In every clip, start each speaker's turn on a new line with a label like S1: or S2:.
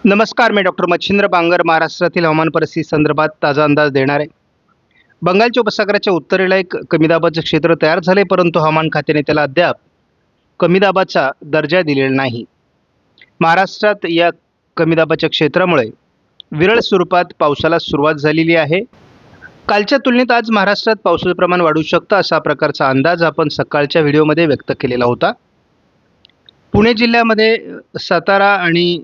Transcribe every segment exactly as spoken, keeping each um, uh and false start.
S1: नमस्कार, मी डॉक्टर मच्छिंद्र बांगर महाराष्ट्रातील हवामान परिस्थिती संदर्भात ताजा अंदाज देणार आहे. बंगालच्या उपसागराच्या उत्तरेला एक कमी दाबाचे क्षेत्र तयार झाले, परंतु हवामान खात्याने त्याला अद्याप कमी दाबाचा दर्जा दिलेला नाही. महाराष्ट्रात या कमी दाबाच्या क्षेत्रामुळे विरळ स्वरूपात पावसाला सुरुवात झालेली आहे. कालच्या तुलनेत आज महाराष्ट्रात पावसाचे प्रमाण वाढू शकतं अशा प्रकारचा अंदाज आपण सकाळच्या व्हिडिओमध्ये व्यक्त केलेला होता. पुणे जिल्ह्यामध्ये सातारा आणि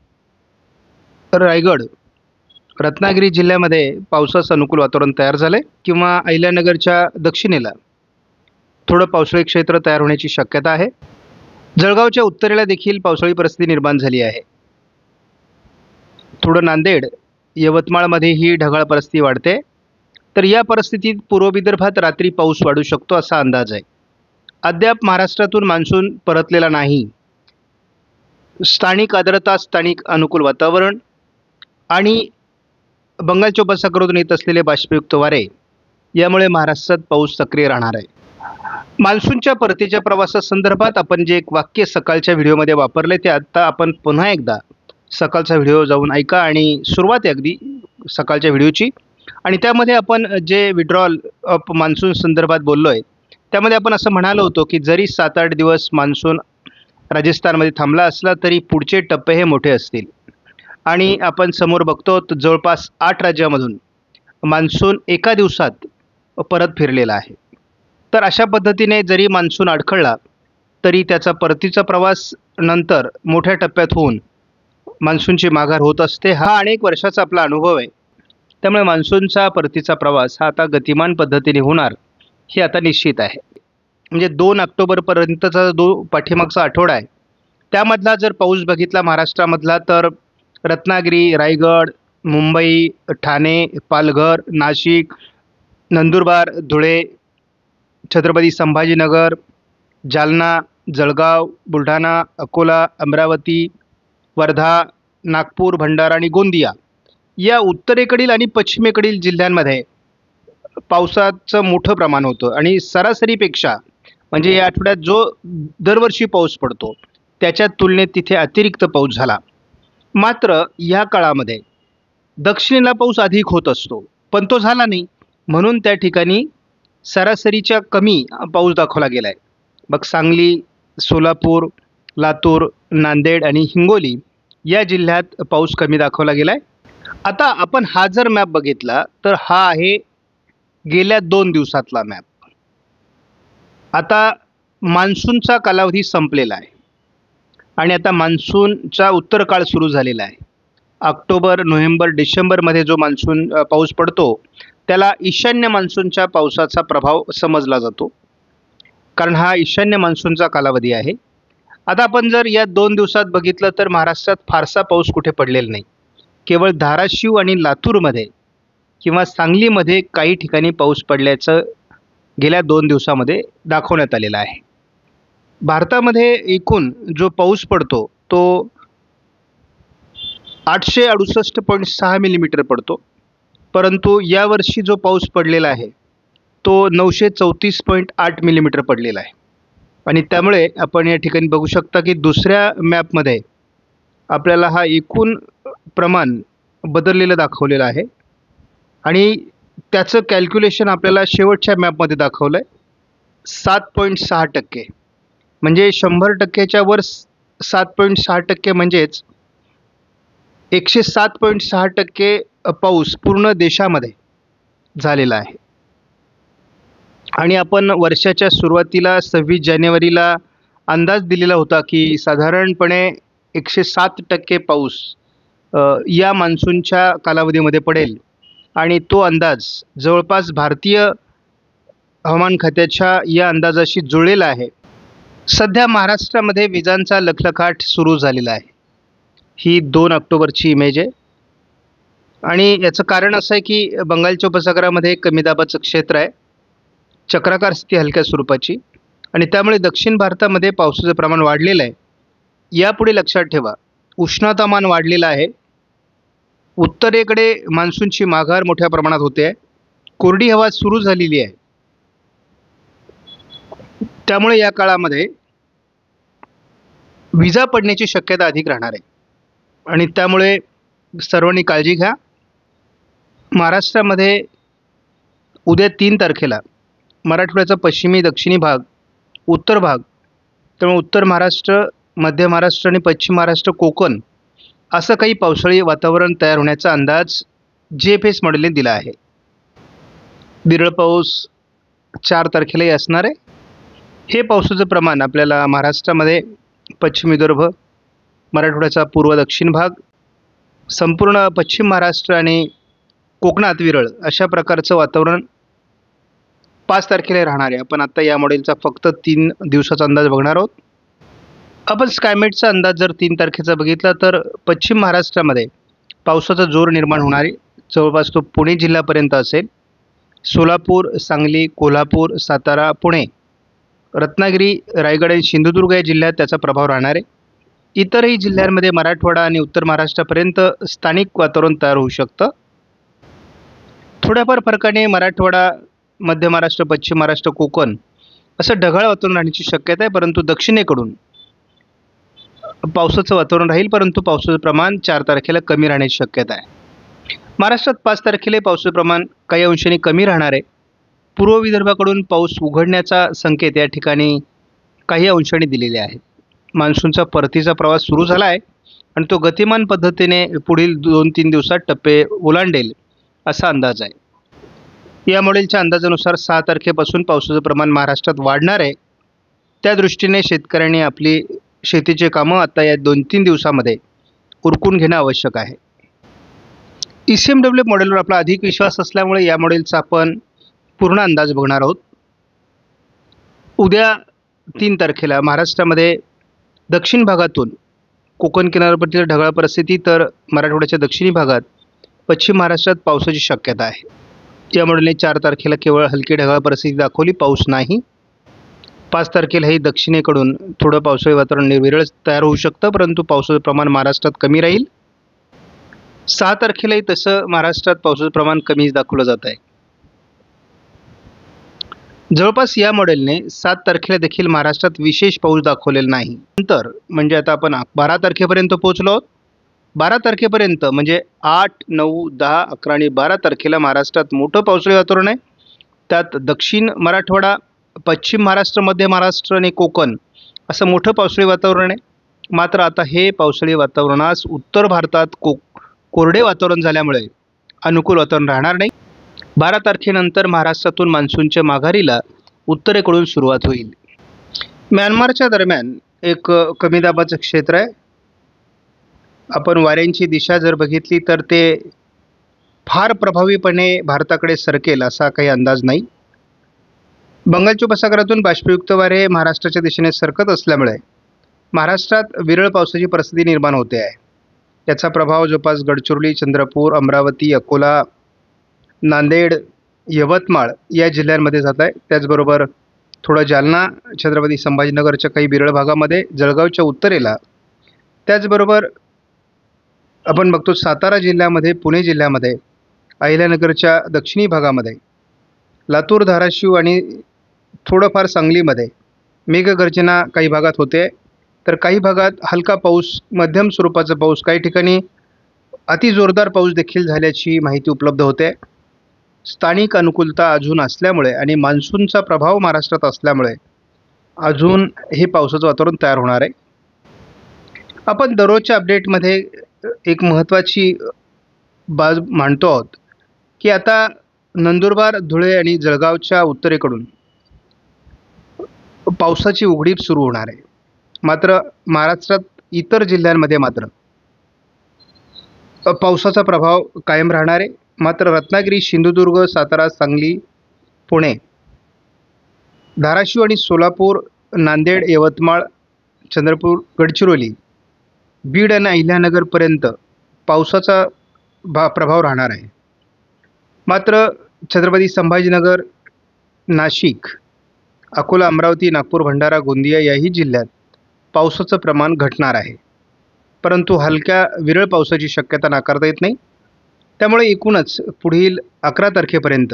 S1: रायगड, रत्नागिरी जिल्ह्यामध्ये पावसाचं अनुकूल वातावरण तयार झाले किंवा अहिल्यानगरच्या दक्षिणेला थोडं पावसाळी क्षेत्र तयार होण्याची शक्यता आहे. जळगावच्या उत्तरेला देखील पावसाळी परिस्थिती निर्माण झाली आहे. थोडं नांदेड, यवतमाळमध्येही ढगाळ परिस्थिती वाढते. तर या परिस्थितीत पूर्व विदर्भात रात्री पाऊस वाढू शकतो असा अंदाज आहे. अद्याप महाराष्ट्रातून मान्सून परतलेला नाही. स्थानिक आर्द्रता, स्थानिक अनुकूल वातावरण आणि बंगालच्या उपसागरातून येत असलेले बाष्पयुक्त वारे यामुळे महाराष्ट्रात पाऊस सक्रिय राहणार आहे. मान्सूनच्या परतीच्या प्रवासासंदर्भात आपण जे एक वाक्य सकाळच्या व्हिडिओमध्ये वापरले ते आता आपण पुन्हा एकदा सकाळचा व्हिडिओ जाऊन ऐका आणि सुरुवात आहे अगदी सकाळच्या व्हिडिओची. आणि त्यामध्ये आपण जे विड्रॉल ऑफ मान्सून संदर्भात बोललो आहे त्यामध्ये आपण असं म्हणालो होतो की जरी सात आठ दिवस मान्सून राजस्थानमध्ये थांबला असला तरी पुढचे टप्पे हे मोठे असतील. आणि आपण समोर बघतो जवळपास आठ राज्यामधून मान्सून एका दिवसात परत फिरलेला आहे. तर अशा पद्धतीने जरी मान्सून अडखळला तरी त्याचा परतीचा प्रवास नंतर मोठ्या टप्प्यात होऊन मान्सूनची माघार होत असते. हा अनेक वर्षाचा आपला अनुभव आहे. त्यामुळे मान्सूनचा परतीचा प्रवास हा आता गतिमान पद्धतीने होणार हे आता निश्चित आहे. म्हणजे दोन ऑक्टोबरपर्यंतचा जो पाठीमागचा आठवडा आहे त्यामधला जर पाऊस बघितला महाराष्ट्रामधला तर रत्नागिरी, रायगड, मुंबई, ठाणे, पालघर, नाशिक, नंदुरबार, धुळे, छत्रपती संभाजीनगर, जालना, जळगाव, बुलढाणा, अकोला, अमरावती, वर्धा, नागपूर, भंडारा आणि गोंदिया या उत्तरेकडील आणि पश्चिमेकडील जिल्ह्यांमध्ये पावसाचं मोठं प्रमाण होतं. आणि सरासरीपेक्षा म्हणजे या आठवड्यात जो दरवर्षी पाऊस पडतो त्याच्या तुलनेत तिथे अतिरिक्त पाऊस झाला. मात्र या काळामध्ये दक्षिणेला पाऊस अधिक होत असतो पण तो झाला नाही, म्हणून त्या ठिकाणी सरासरीच्या कमी पाऊस दाखवला गेला आहे. मग सांगली, सोलापूर, लातूर, नांदेड आणि हिंगोली या जिल्ह्यात पाऊस कमी दाखवला गेला आहे. आता आपण हा जर मॅप बघितला तर हा आहे गेल्या दोन दिवसातला मॅप. आता मान्सूनचा कालावधी संपलेला आहे आणि आता मान्सूनचा उत्तर काळ सुरू झालेला आहे. ऑक्टोबर, नोव्हेंबर, डिसेंबरमध्ये जो मान्सून पाऊस पडतो त्याला ईशान्य मान्सूनच्या पावसाचा प्रभाव समजला जातो, कारण हा ईशान्य मान्सूनचा कालावधी आहे. आता आपण जर या दोन दिवसात बघितलं तर महाराष्ट्रात फारसा पाऊस कुठे पडलेला नाही. केवळ धाराशिव आणि लातूरमध्ये किंवा सांगलीमध्ये काही ठिकाणी पाऊस पडल्याचं गेल्या दोन दिवसामध्ये दाखवण्यात आलेलं आहे. भारतामध्ये एकूण जो पाऊस पडतो तो आठशे अडुसष्ट पॉईंट सहा मिलीमीटर पडतो, परंतु यावर्षी जो पाऊस पडलेला आहे तो नऊशे चौतीस पॉईंट आठ मिलीमीटर पडलेला आहे. आणि त्यामुळे आपण या ठिकाणी बघू शकता की दुसऱ्या मॅपमध्ये आपल्याला हा एकूण प्रमाण बदललेलं दाखवलेलं आहे आणि त्याचं कॅल्क्युलेशन आपल्याला शेवटच्या मॅपमध्ये दाखवलं आहे सात पॉईंट सहा टक्के. म्हणजे शंभर टक्क्याच्या वर सात पॉईंट सहा टक्के म्हणजेच एकशे सात पॉईंट सहा टक्के पाऊस पूर्ण देशामध्ये झालेला आहे. आणि आपण वर्षाच्या सुरुवातीला सव्वीस जानेवारीला अंदाज दिलेला होता की साधारणपणे एकशे सात टक्के पाऊस या मान्सूनच्या कालावधीमध्ये पडेल आणि तो अंदाज जवळपास भारतीय हवामान खात्याच्या या अंदाजाशी जुळलेला आहे. सध्या महाराष्ट्रामध्ये विजांचा लखलखाट सुरू झालेला आहे. ही दोन ऑक्टोबरची इमेज आहे आणि याचं कारण असं आहे की बंगालच्या उपसागरामध्ये कमी दाबाचं क्षेत्र आहे, चक्राकार स्थिती हलक्या स्वरूपाची, आणि त्यामुळे दक्षिण भारतामध्ये पावसाचं प्रमाण वाढलेलं आहे. यापुढे लक्षात ठेवा उष्णतामान वाढलेलं आहे. उत्तरेकडे मान्सूनची माघार मोठ्या प्रमाणात होते आहे. कोरडी हवा सुरू झालेली आहे. त्यामुळे या काळामध्ये विजा पडण्याची शक्यता अधिक राहणार आहे. आणि त्यामुळे सर्वांनी काळजी घ्या. महाराष्ट्रामध्ये उद्या तीन तारखेला मराठवाड्याचा पश्चिमी दक्षिणी भाग, उत्तर भाग, त्यामुळे उत्तर महाराष्ट्र, मध्य महाराष्ट्र आणि पश्चिम महाराष्ट्र, कोकण असं काही पावसाळी वातावरण तयार होण्याचा अंदाज जी एफ एस मॉडेलने दिला आहे. विरळ पाऊस चार तारखेलाही असणार आहे. हे पावसाचं प्रमाण आपल्याला महाराष्ट्रामध्ये पश्चिम विदर्भ, मराठवाड्याचा पूर्व दक्षिण भाग, संपूर्ण पश्चिम महाराष्ट्र आणि कोकणात विरळ अशा प्रकारचं वातावरण पाच तारखेला राहणार आहे. आपण आता या मॉडेलचा फक्त तीन दिवसाचा अंदाज बघणार आहोत. आपण स्कायमेटचा अंदाज जर तीन तारखेचा बघितला तर पश्चिम महाराष्ट्रामध्ये पावसाचा जोर निर्माण होणार आहे. जवळपास तो पुणे जिल्ह्यापर्यंत असेल. सोलापूर, सांगली, कोल्हापूर, सातारा, पुणे, रत्नागिरी, रायगड आणि सिंधुदुर्ग या जिल्ह्यात त्याचा प्रभाव राहणार आहे. इतरही जिल्ह्यांमध्ये मराठवाडा आणि उत्तर महाराष्ट्रापर्यंत स्थानिक वातावरण तयार होऊ शकतं. थोड्याफार फरकाने मराठवाडा, मध्य महाराष्ट्र, पश्चिम महाराष्ट्र, कोकण असं ढगाळ वातावरण राहण्याची शक्यता आहे. परंतु दक्षिणेकडून पावसाचं वातावरण राहील, परंतु पावसाचं प्रमाण चार तारखेला कमी राहण्याची शक्यता आहे. महाराष्ट्रात पाच तारखेला पावसाचं प्रमाण काही अंशाने कमी राहणार आहे. पूर्व विदर्भाकडून पाऊस उघडण्याचा संकेत या ठिकाणी काही अंशाने दिलेले आहेत. मान्सूनचा परतीचा प्रवास सुरू झाला आहे आणि तो गतिमान पद्धतीने पुढील दोन तीन दिवसात टप्पे ओलांडेल असा अंदाज आहे. या मॉडेलच्या अंदाजानुसार सहा तारखेपासून पावसाचं प्रमाण महाराष्ट्रात वाढणार आहे. त्या दृष्टीने शेतकऱ्यांनी आपली शेतीचे कामं आता या दोन तीन दिवसामध्ये उरकून घेणं आवश्यक आहे. ई सी एम डब्ल्यू मॉडेलवर आपला अधिक विश्वास असल्यामुळे या मॉडेलचा आपण पूर्ण अंदाज बघणार आहोत. उद्या तीन तारखेला महाराष्ट्रामध्ये दक्षिण भागातून कोकण किनारपट्टीवर ढगाळ परिस्थिती, तर मराठवाड्याच्या दक्षिणी भागात पश्चिम महाराष्ट्रात पावसाची शक्यता आहे. या मॉडेलने चार तारखेला केवळ हलकी ढगाळ परिस्थिती दाखवली, पाऊस नाही. पाच तारखेलाही दक्षिणेकडून थोडं पावसाळी वातावरण निर्विरळ तयार होऊ शकतं, परंतु पावसाचं प्रमाण महाराष्ट्रात कमी राहील. सहा तारखेलाही तसं महाराष्ट्रात पावसाचं प्रमाण कमीच दाखवलं जात आहे. जवळपास या मॉडेलने सात तारखेला देखील महाराष्ट्रात विशेष पाऊस दाखवलेला नाही. नंतर म्हणजे आता आपण बारा तारखेपर्यंत पोहोचलो आहोत. बारा तारखेपर्यंत म्हणजे आठ, नऊ, दहा, अकरा आणि बारा तारखेला महाराष्ट्रात मोठं पावसाळी वातावरण आहे. त्यात दक्षिण मराठवाडा, पश्चिम महाराष्ट्र, मध्य महाराष्ट्र आणि कोकण असं मोठं पावसाळी वातावरण आहे. मात्र आता हे पावसाळी वातावरणास उत्तर भारतात को कोरडे वातावरण झाल्यामुळे अनुकूल वातावरण राहणार नाही. बारा तारखेनंतर महाराष्ट्रातून मान्सूनच्या माघारीला उत्तरेकडून सुरुवात होईल. म्यानमारच्या दरम्यान एक कमी दाबाचं क्षेत्र आहे. आपण वाऱ्यांची दिशा जर बघितली तर ते फार प्रभावीपणे भारताकडे सरकेल असा काही अंदाज नाही. बंगालच्या उपसागरातून बाष्पयुक्त वारे महाराष्ट्राच्या दिशेने सरकत असल्यामुळे महाराष्ट्रात विरळ पावसाची परिस्थिती निर्माण होते आहे. याचा प्रभाव जवळपास गडचिरोली, चंद्रपूर, अमरावती, अकोला, नांदेड, यवतमाळ या जिल्ह्यांमध्ये जात आहे. त्याचबरोबर थोडं जालना, छत्रपती संभाजीनगरच्या काही विरळ भागामध्ये, जळगावच्या उत्तरेला, त्याचबरोबर आपण बघतो सातारा जिल्ह्यामध्ये, पुणे जिल्ह्यामध्ये, अहिल्यानगरच्या दक्षिणी भागामध्ये, लातूर, धाराशिव आणि थोडंफार सांगलीमध्ये मेघगर्जना काही भागात होते. तर काही भागात हलका पाऊस, मध्यम स्वरूपाचा पाऊस, काही ठिकाणी अति जोरदार पाऊस देखील झाल्याची माहिती उपलब्ध होते. स्थानिक अनुकूलता अजून असल्यामुळे आणि मान्सूनचा प्रभाव महाराष्ट्रात असल्यामुळे अजून हे पावसाचं वातावरण तयार होणार आहे. आपण दररोजच्या अपडेटमध्ये एक महत्त्वाची बाब मांडतो आहोत की आता नंदुरबार, धुळे आणि जळगावच्या उत्तरेकडून पावसाची उघडीप सुरू होणार आहे. मात्र महाराष्ट्रात इतर जिल्ह्यांमध्ये मात्र पावसाचा प्रभाव कायम राहणार आहे. मात्र रत्नागिरी, सिंधुदुर्ग, सातारा, सांगली, पुणे, धाराशिव आणि सोलापूर, नांदेड, यवतमाळ, चंद्रपूर, गडचिरोली, बीड आणि अहिल्यानगरपर्यंत पावसाचा भा प्रभाव राहणार आहे. मात्र छत्रपती संभाजीनगर, नाशिक, अकोला, अमरावती, नागपूर, भंडारा, गोंदिया याही जिल्ह्यात पावसाचं प्रमाण घटणार आहे. परंतु हलक्या विरळ पावसाची शक्यता नाकारता येत नाही. त्यामुळे एकूणच पुढील अकरा तारखेपर्यंत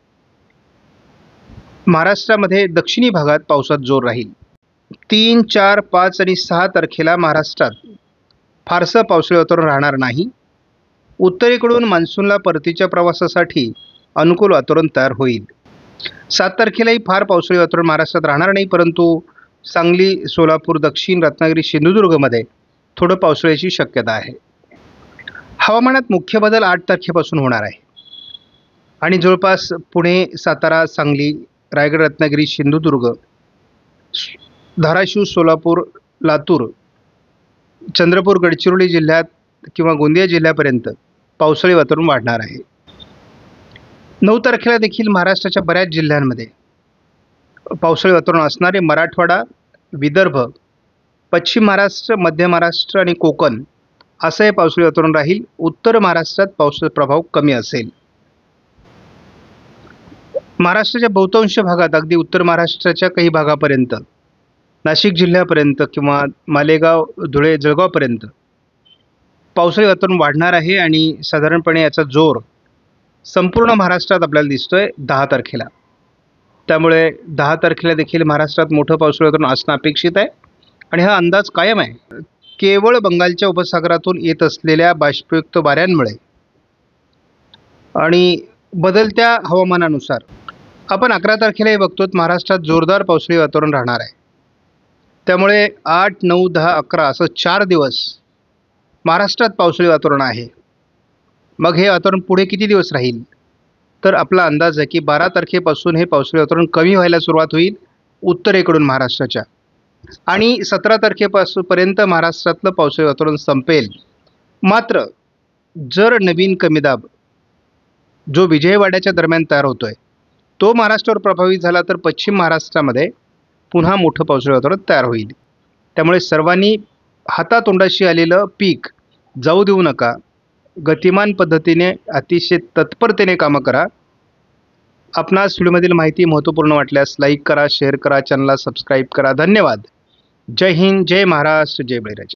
S1: महाराष्ट्रामध्ये दक्षिणी भागात पावसात जोर राहील. तीन, चार, पाच आणि सहा तारखेला महाराष्ट्रात फारसं पावसाळी वातावरण राहणार नाही. उत्तरेकडून मान्सूनला परतीच्या प्रवासासाठी अनुकूल वातावरण तयार होईल. सात तारखेलाही फार पावसाळी वातावरण महाराष्ट्रात राहणार नाही, परंतु सांगली, सोलापूर, दक्षिण रत्नागिरी, सिंधुदुर्गमध्ये थोडं पावसाळ्याची शक्यता आहे. हवामानात मुख्य बदल आठ तारखेपासून होणार आहे आणि जवळपास पुणे, सातारा, सांगली, रायगड, रत्नागिरी, सिंधुदुर्ग, धाराशिव, सोलापूर, लातूर, चंद्रपूर, गडचिरोली जिल्ह्यात किंवा गोंदिया जिल्ह्यापर्यंत पावसाळी वातावरण वाढणार आहे. नऊ तारखेला देखील महाराष्ट्राच्या बऱ्याच जिल्ह्यांमध्ये पावसाळी वातावरण असणारे. मराठवाडा, विदर्भ, पश्चिम महाराष्ट्र, मध्य महाराष्ट्र आणि कोकण असं हे पावसाळी वातावरण राहील. उत्तर महाराष्ट्रात पावसाचा प्रभाव कमी असेल. महाराष्ट्राच्या बहुतांश भागात, अगदी उत्तर महाराष्ट्राच्या काही भागापर्यंत, नाशिक जिल्ह्यापर्यंत किंवा मालेगाव, धुळे, जळगावपर्यंत पावसाळी वातावरण वाढणार आहे आणि साधारणपणे याचा जोर संपूर्ण महाराष्ट्रात आपल्याला दिसतोय दहा तारखेला. त्यामुळे दहा तारखेला देखील महाराष्ट्रात मोठं पावसाळी वातावरण असणं अपेक्षित आहे आणि हा अंदाज कायम आहे. केवळ बंगालच्या उपसागरातून येत असलेल्या बाष्पयुक्त वाऱ्यांमुळे आणि बदलत्या हवामानानुसार आपण अकरा तारखेला हे बघतो महाराष्ट्रात जोरदार पावसाळी वातावरण राहणार आहे. त्यामुळे आठ, नऊ, दहा, अकरा असं चार दिवस महाराष्ट्रात पावसाळी वातावरण आहे. मग हे वातावरण पुढे किती दिवस राहील? तर आपला अंदाज आहे की बारा तारखेपासून हे पावसाळी वातावरण कमी व्हायला सुरुवात होईल उत्तरेकडून महाराष्ट्राच्या, आणि सतरा तारखेपासून पर्यंत महाराष्ट्रातलं पावसाळी वातावरण संपेल. मात्र जर नवीन कमीदाब जो विजयवाड्याच्या दरम्यान तयार होतोय तो महाराष्ट्रावर प्रभावित झाला तर पश्चिम महाराष्ट्रामध्ये पुन्हा मोठं पावसाळी वातावरण तयार होईल. त्यामुळे सर्वांनी हातातोंडाशी आलेलं पीक जाऊ देऊ नका. गतिमान पद्धतीने, अतिशय तत्परतेने कामं करा. आपणास व्हिडिओमधील माहिती महत्त्वपूर्ण वाटल्यास लाईक करा, शेअर करा, चॅनलला सबस्क्राईब करा. धन्यवाद. जय हिंद, जय महाराष्ट्र, जय बळीराजा.